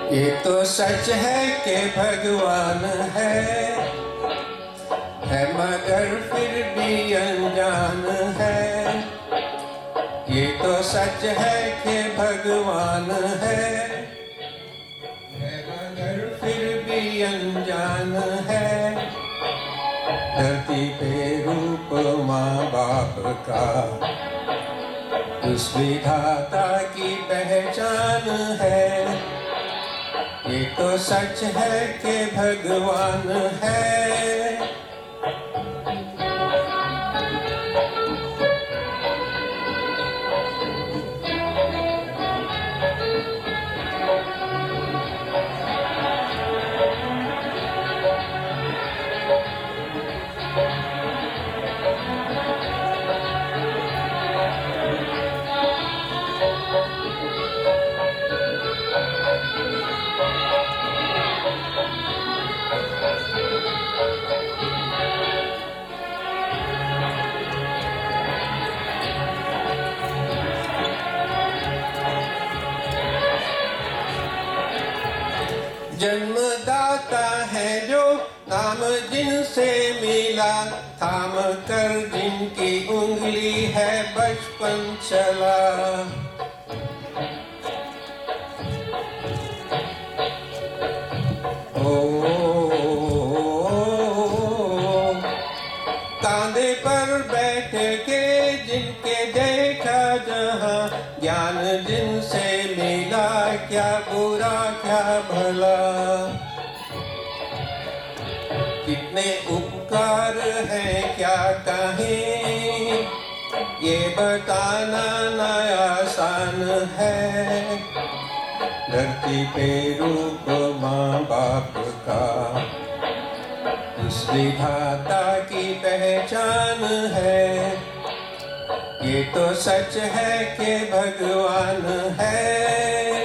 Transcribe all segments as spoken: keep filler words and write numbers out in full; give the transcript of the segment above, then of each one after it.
ये तो सच है कि भगवान है है मगर फिर भी अनजान है। ये तो सच है कि भगवान है है मगर फिर भी अनजान है। धरती पे रूप माँ बाप का उस विधाता की पहचान है। ये तो सच है कि भगवान है। जन्मदाता है जो नाम जिनसे मिला, थाम कर जिनकी उंगली है बचपन चला। ओ, कांधे पर बैठ के जिनके देखा जहां, ज्ञान जिनसे मिला क्या बुरा क्या भला। कितने उपकार हैं क्या कहें, ये बताना ना आसान है। धरती पे रूप माँ बाप का उस विधाता की पहचान है। ये तो सच है कि भगवान है।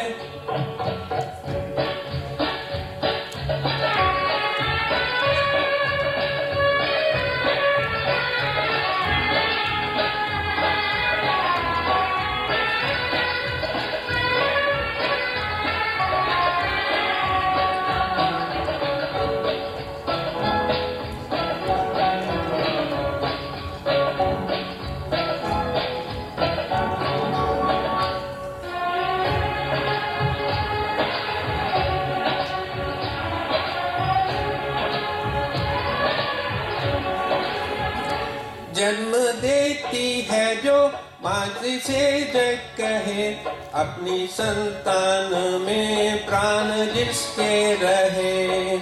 जन्म देती है जो मातृ से जग कहे, अपनी संतान में प्राण जिसके रहे।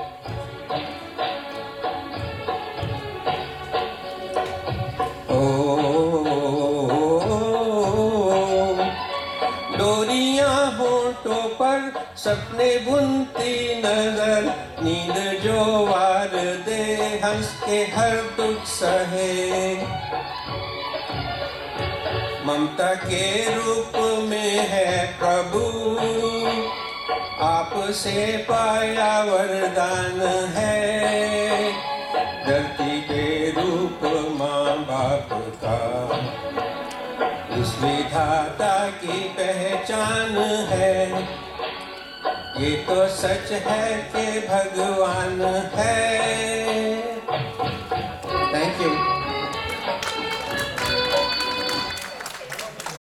ओ, डोरियां होठों पर सपने बुनती नजर, नींद जो वार दे हंस के हर दुख सहे। ममता के रूप में है प्रभु, आपसे पाया वरदान है। धरती पे रूप माँ बाप का उस विधाता की पहचान है। ये तो सच है कि भगवान है।